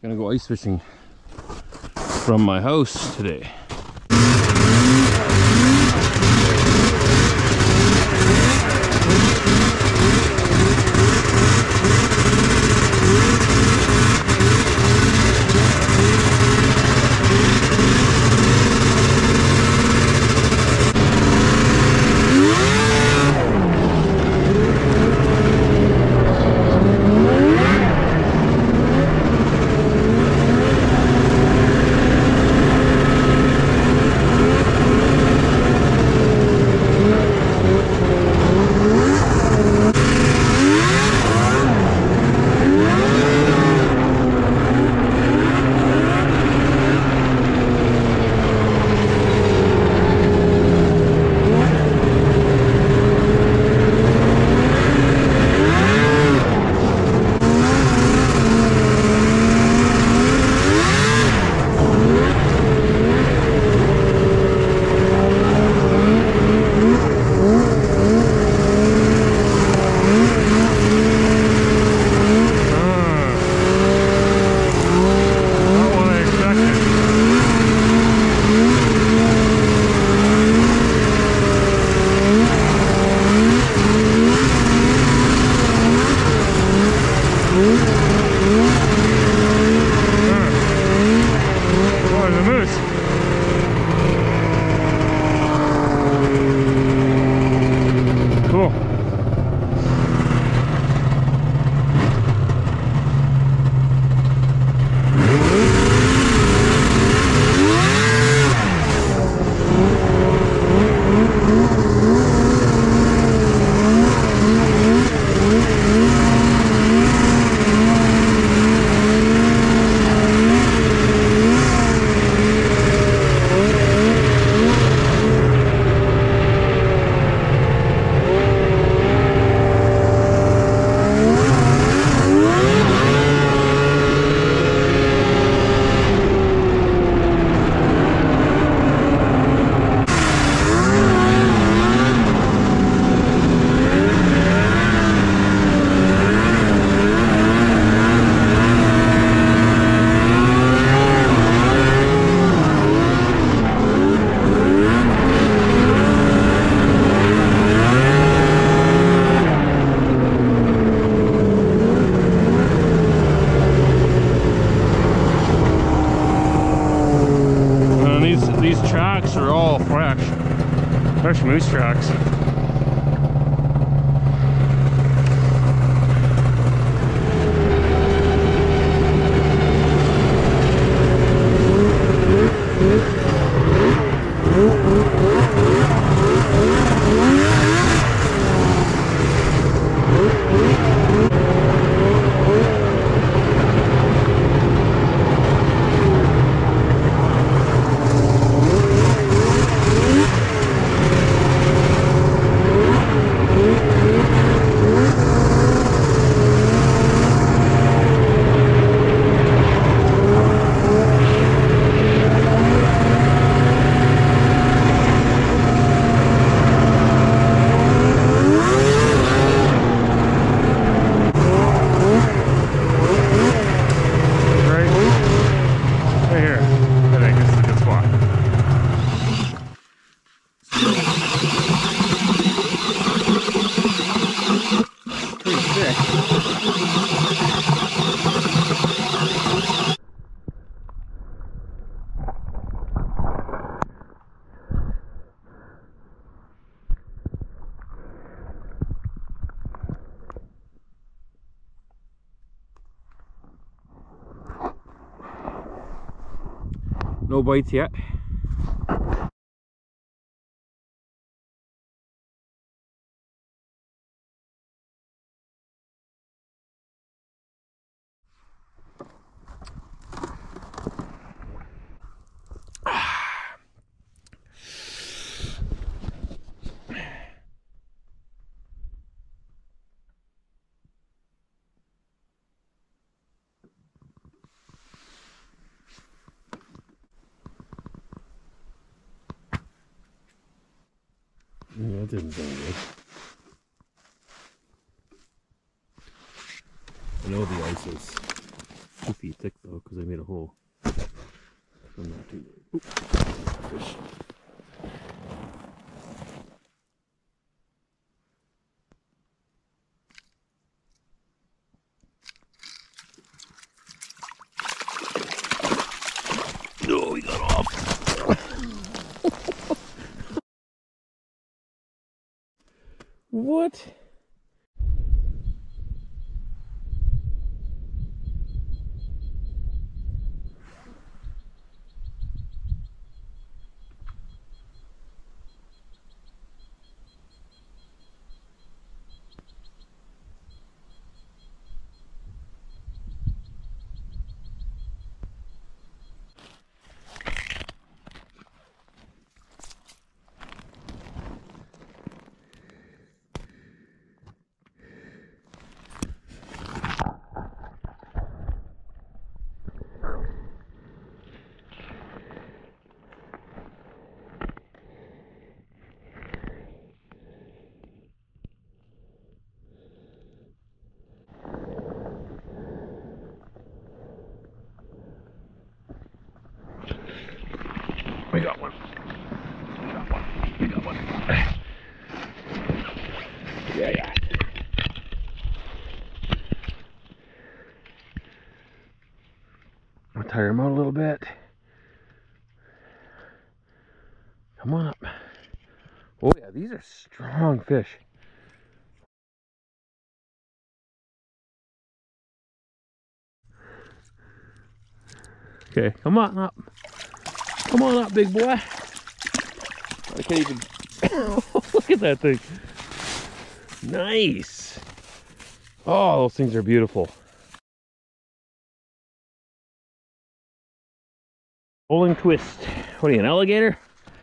Gonna go ice fishing from my house today. Fresh moose tracks. No bites yet. Yeah, that didn't sound good. I know the ice is 2 feet thick though, because I made a hole. So not too big. Oop. Fish. No, he got off. What? We got one. We got one. We got one. Yeah. I'll tire him out a little bit. Come on up. Oh yeah, these are strong fish. Okay, come on up. Come on up, big boy. I can't even... Look at that thing. Nice. Oh, those things are beautiful. Bowling twist. What are you, an alligator?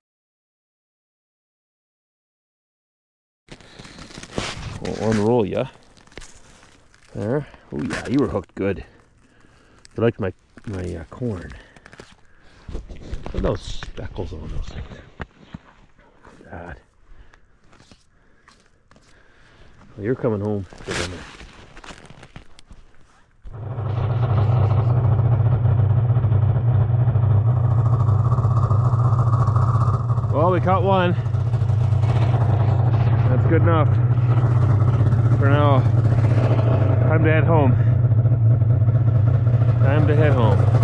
We'll unroll ya. There. Oh yeah, you were hooked good. I liked my corn. Look at those speckles on those things. Look at that. Well, you're coming home. Get in there. Well, we caught one. That's good enough for now. Time to head home. Time to head home.